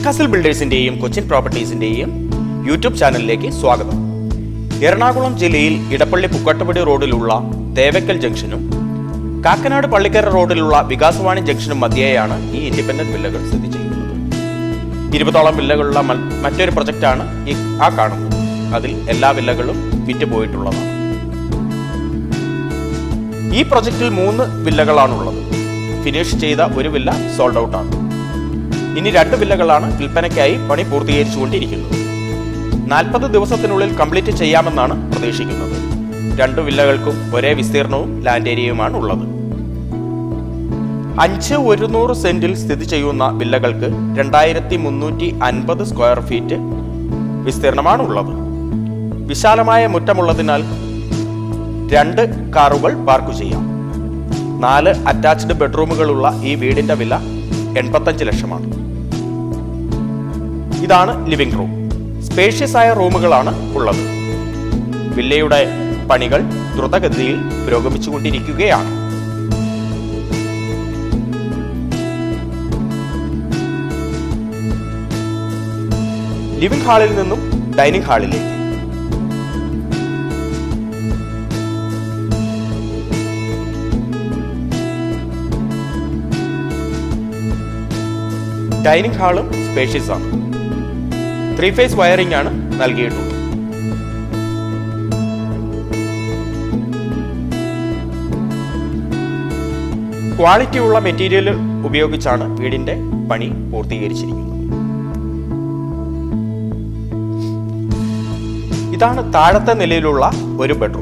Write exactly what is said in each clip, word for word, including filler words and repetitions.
Castle ബിൽഡേഴ്സിന്റെയും Cochin പ്രോപ്പർട്ടീസിന്റെയും YouTube ചാനലിലേക്ക് സ്വാഗതം. എറണാകുളം ജില്ലയിൽ ഇടപ്പള്ളി പുക്കട്ടപടി റോഡിലുള്ള തേവക്കൽ ജംഗ്ഷനും കാക്കനാട് പള്ളിക്കര റോഡിലുള്ള വികാസവാണി ജംഗ്ഷനും മധ്യേയാണ് ഈ ഇൻഡിപെൻഡന്റ് വില്ലകൾ സ്ഥിതി ചെയ്യുന്നത്. ഇരുപതോളം വില്ലകളുള്ള മറ്റൊരു പ്രൊജക്റ്റാണ് ഈ ആ കാണുന്നത്. അതിൽ എല്ലാ വില്ലകളും വിറ്റുപോയിട്ടുള്ളതാണ്. ഈ പ്രൊജക്റ്റിൽ മൂന്ന് വില്ലകളാണുള്ളത്. ഫിനിഷ് ചെയ്ത ഒരു വില്ല സോൾഡ് ഔട്ട് ആണ്. ഇനി രണ്ട് വില്ലകളാണ് വിൽപ്പനയ്ക്കായി പണി പൂർത്തീകരിച്ചുകൊണ്ടിരിക്കുന്നത്. നാൽപ്പത് ദിവസത്തിനുള്ളിൽ കംപ്ലീറ്റ് ചെയ്യാമെന്നാണ് പ്രതീക്ഷിക്കുന്നത്. രണ്ട് വില്ലകൾക്കും ഒരേ വിസ്തീർണവും ലാൻഡ് ഏരിയയുമാണ് ഉള്ളത്. അഞ്ച് ഒരുന്നൂറ് സെന്റിൽ സ്ഥിതി ചെയ്യുന്ന വില്ലകൾക്ക് രണ്ടായിരത്തി മുന്നൂറ്റി അൻപത് സ്ക്വയർ ഫീറ്റ് വിസ്തീർണമാണ് ഉള്ളത്. വിശാലമായ മുറ്റമുള്ളതിനാൽ രണ്ട് കാറുകൾ പാർക്ക് ചെയ്യാം. നാല് അറ്റാച്ച്ഡ് ബെഡ്റൂമുകളുള്ള ഈ വീടിന്റെ വില എൺപത്തഞ്ച് ലക്ഷമാണ്. ഇതാണ് ലിവിംഗ് റൂം. സ്പേഷ്യസ് ആയ റൂമുകളാണ് ഉള്ളത്. വില്ലയുടെ പണികൾ ദ്രുതഗതിയിൽ പുരോഗമിച്ചുകൊണ്ടിരിക്കുകയാണ്. ലിവിംഗ് ഹാളിൽ നിന്നും ഡൈനിങ് ഹാളിലേക്ക് ഡൈനിങ് ഹാളും സ്പേഷ്യസ് ആണ്. ത്രീ ഫേസ് വയറിംഗ് ആണ് നൽകിയിട്ടുള്ളത്. ക്വാളിറ്റിയുള്ള മെറ്റീരിയൽ ഉപയോഗിച്ചാണ് വീടിന്റെ പണി പൂർത്തീകരിച്ചിരിക്കുന്നത്. ഇതാണ് താഴത്തെ നിലയിലുള്ള ഒരു ബെഡ്റൂം.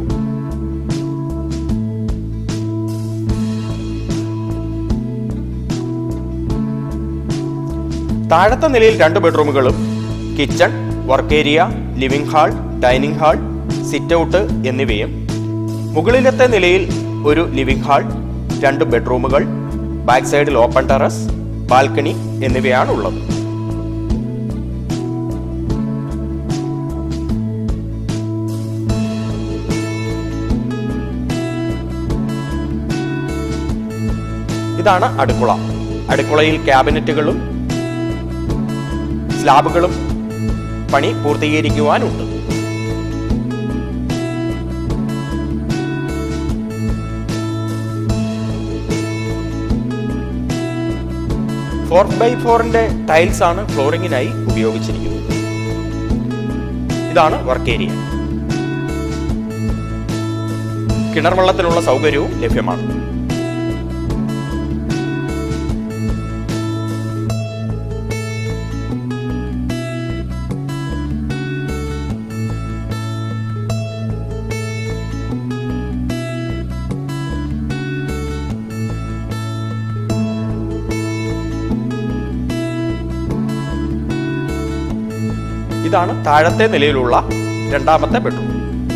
താഴത്തെ നിലയിൽ രണ്ട് ബെഡ്റൂമുകളും kitchen, work area, living hall, dining hall, sit out എന്നിവയും മുകളിലത്തെ നിലയിൽ ഒരു ലിവിംഗ് ഹാൾ, രണ്ട് ബെഡ്റൂമുകൾ, ബാക്ക് സൈഡിൽ ഓപ്പൺ ടെറസ്, ബാൽക്കണി എന്നിവയാണ് ഉള്ളത്. ഇതാണ് അടുക്കള. അടുക്കളയിൽ ക്യാബിനറ്റുകളും സ്ലാബുകളും പണി പൂർത്തീകരിക്കുവാനുണ്ട്. ഫോർ ബൈ ഫോറിന്റെ ടൈൽസ് ആണ് ഫ്ലോറിങ്ങിനായി ഉപയോഗിച്ചിരിക്കുന്നത്. ഇതാണ് വർക്ക് ഏരിയ. കിണർ വെള്ളത്തിനുള്ള സൗകര്യവും ലഭ്യമാണ്. ഇതാണ് താഴത്തെ നിലയിലുള്ള രണ്ടാമത്തെ ബെഡ്റൂം.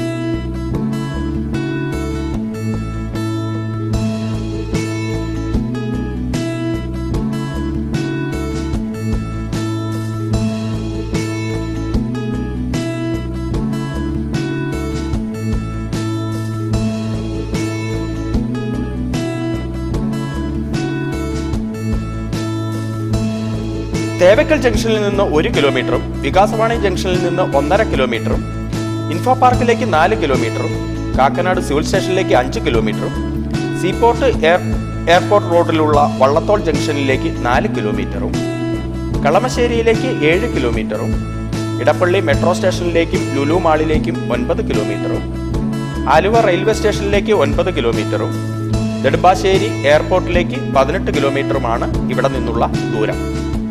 തേവക്കൽ ജംഗ്ഷനിൽ നിന്ന് ഒരു കിലോമീറ്ററും വികാസവാണി ജംഗ്ഷനിൽ നിന്ന് ഒന്നര കിലോമീറ്ററും ഇൻഫോ പാർക്കിലേക്ക് നാല് കിലോമീറ്ററും കാക്കനാട് സിവിൽ സ്റ്റേഷനിലേക്ക് അഞ്ച് കിലോമീറ്ററും സീപോർട്ട് എയർ എയർപോർട്ട് റോഡിലുള്ള വള്ളത്തോൾ ജംഗ്ഷനിലേക്ക് നാല് കിലോമീറ്ററും കളമശ്ശേരിയിലേക്ക് ഏഴ് കിലോമീറ്ററും ഇടപ്പള്ളി മെട്രോ സ്റ്റേഷനിലേക്കും ലുലു മാളിലേക്കും ഒൻപത് കിലോമീറ്ററും ആലുവ റെയിൽവേ സ്റ്റേഷനിലേക്ക് ഒൻപത് കിലോമീറ്ററും നെടുമ്പാശ്ശേരി എയർപോർട്ടിലേക്ക് പതിനെട്ട് കിലോമീറ്ററുമാണ് ഇവിടെ നിന്നുള്ള ദൂരം.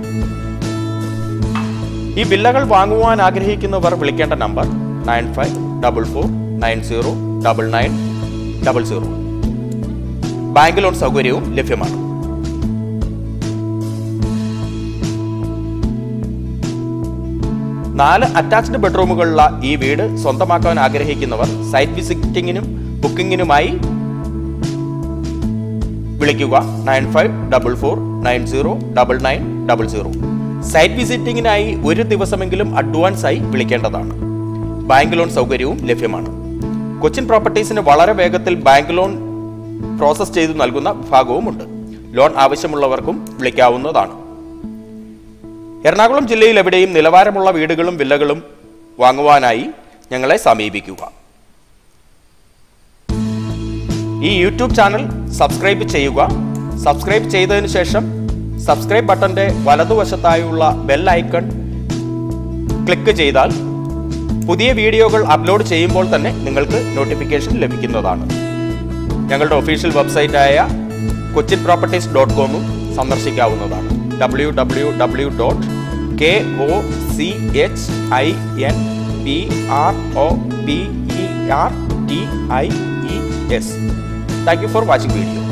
ഈ വില്ലകൾ വാങ്ങുവാൻ ആഗ്രഹിക്കുന്നവർ വിളിക്കേണ്ട number nine five double four nine zero double nine double zero. Bank loan സൗകര്യവും ലഭ്യമാണ്. നാല് അറ്റാച്ച്ഡ് ബെഡ്റൂമുകളുള്ള ഈ വീട് സ്വന്തമാക്കാൻ ആഗ്രഹിക്കുന്നവർ സൈറ്റ് വിസിറ്റിംഗിനും ബുക്കിംഗിനുമായി വിളിക്കുക nine five double four nine zero double nine double zero. Site വിസിറ്റിംഗിനായി ഒരു ദിവസമെങ്കിലും അഡ്വാൻസ് ആയി വിളിക്കേണ്ടതാണ്. ബാങ്ക് ലോൺ സൗകര്യവും ലഭ്യമാണ്. കൊച്ചിൻ പ്രോപ്പർട്ടീസിന് വളരെ വേഗത്തിൽ ബാങ്ക് ലോൺ പ്രോസസ് ചെയ്തു നൽകുന്ന വിഭാഗവുമുണ്ട്. ലോൺ ആവശ്യമുള്ളവർക്കും വിളിക്കാവുന്നതാണ്. എറണാകുളം ജില്ലയിൽ എവിടെയും നിലവാരമുള്ള വീടുകളും വില്ലകളും വാങ്ങുവാനായി ഞങ്ങളെ സമീപിക്കുക. ഈ യൂട്യൂബ് ചാനൽ സബ്സ്ക്രൈബ് ചെയ്യുക. സബ്സ്ക്രൈബ് ചെയ്തതിനു ശേഷം സബ്സ്ക്രൈബ് ബട്ടന്റെ വലതുവശത്തായുള്ള ബെൽ ഐക്കൺ ക്ലിക്ക് ചെയ്താൽ പുതിയ വീഡിയോകൾ അപ്ലോഡ് ചെയ്യുമ്പോൾ തന്നെ നിങ്ങൾക്ക് നോട്ടിഫിക്കേഷൻ ലഭിക്കുന്നതാണ്. ഞങ്ങളുടെ ഒഫീഷ്യൽ വെബ്സൈറ്റായ കൊച്ചിൻ പ്രോപ്പർട്ടീസ് ഡോട്ട് കോമും സന്ദർശിക്കാവുന്നതാണ്. W W W dot K O C H I N P R O P E R T I E S. Thank you for watching video.